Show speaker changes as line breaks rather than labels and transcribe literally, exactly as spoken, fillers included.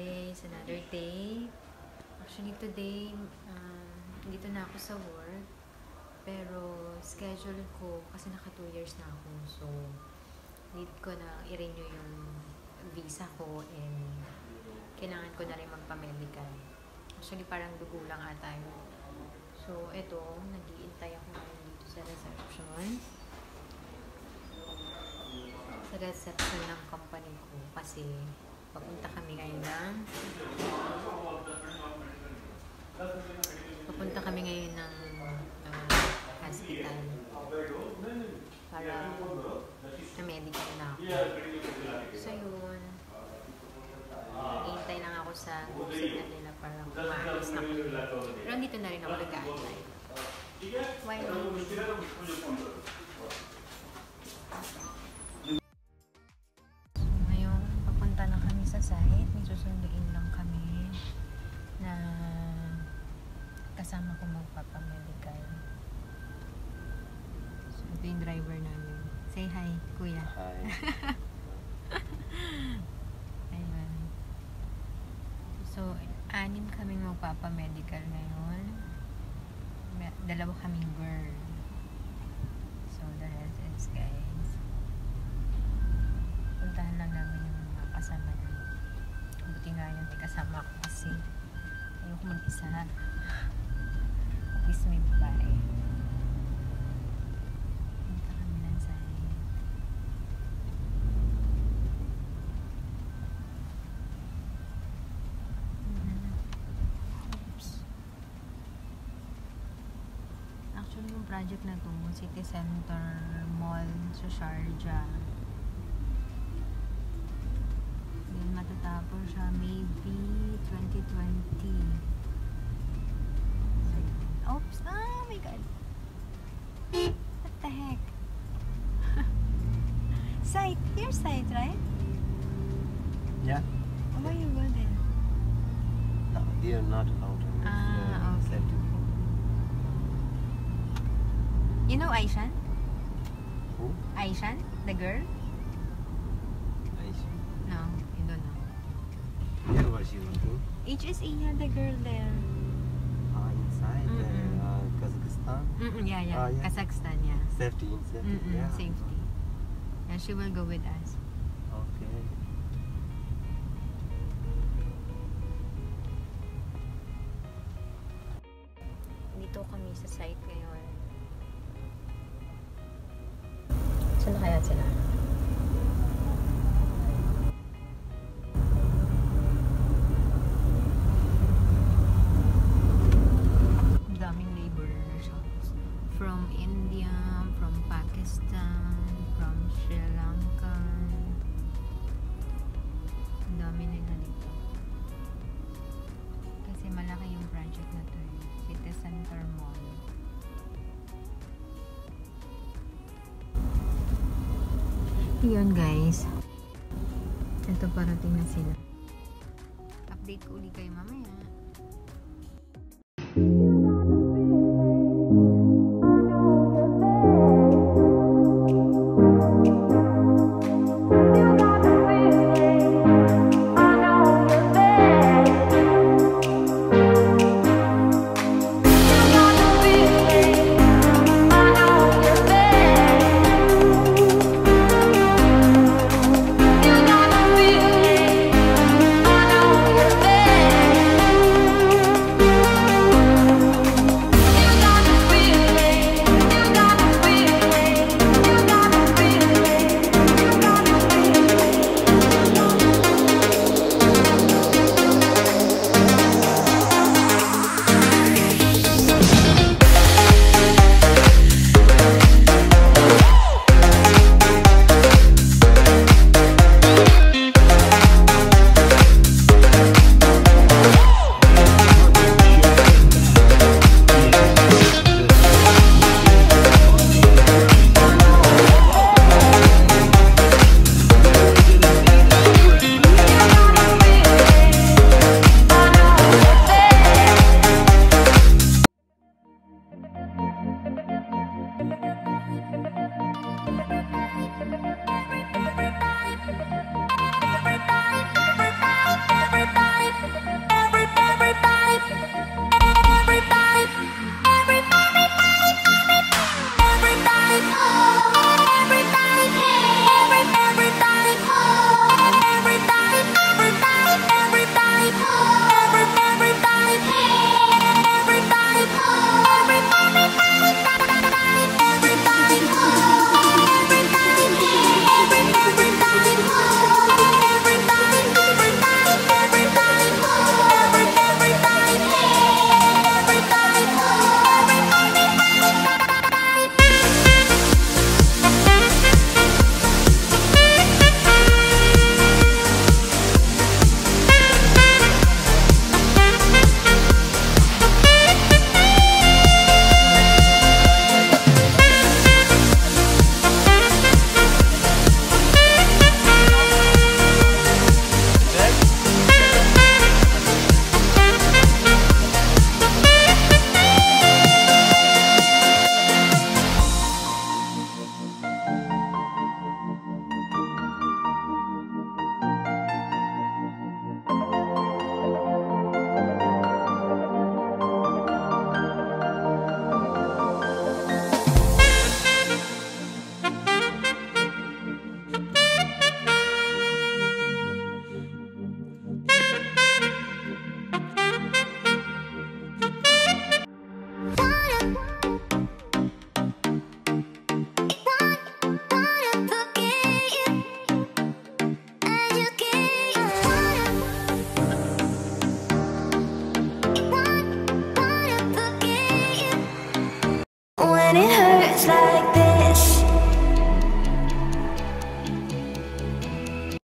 guys, another day. Actually today, um, dito na ako sa work. Pero schedule ko, kasi naka two years na ako. So, need ko na i-renew yung visa ko and kailangan ko na rin magpa-medical. Actually parang dugo lang ata yun. So, eto, nag-iintay ako ngayon dito sa reception. Sa reception ng company ko kasi papunta kami ngayon ng papunta kami ngayon ng uh, hospital para na medical na ako. So yun, hintay lang ako sa signal nila para kumaalis na ko. Pero dito na rin ako nag-aantay. Why not? Site, may susunduin lang kami na kasama ko magpapamedical. So, ito yung driver namin. Say hi, kuya.
Hi.
Ayun. So, anim kaming magpapamedical ngayon. Dalawa kaming girl. So, the rest is guys. Puntahan lang namin yung mga kasama namin. Buti nga yun, may kasama ako kasi ayoko mag-isa. At least may babae. Punta kami lang sa oops. Actually, yung project na to, City Center Mall sa Sharjah. Matatapos siya maybe twenty twenty. Oops! Oh my god! What the heck? Site! Your site, right?
Yeah.
Oh, why you go there?
No, they are not allowed to.
Ah, okay. You know Aishan?
Who?
Aishan? The girl?
Aishan?
No, you don't know.
Where was you looking?
H S A, yeah, the girl there.
Ah, inside
Mm-mm.
the uh, Kazakhstan?
Mm-mm, yeah, yeah.
Ah, yeah.
Kazakhstan, yeah.
Safety, in safety,
Mm-mm,
yeah.
safety. Yeah, she will go with us.
Okay.
Dito kami sa site ngayon. Saan na kaya sila? Daming laborers from India, from Pakistan, from Sri Lanka. Ang dami nila dito. Kasi malaki yung project na to. City Center Mall. Yun guys. Ito parating na sila. Update ko uli kayo mamaya.
You when it hurts like this.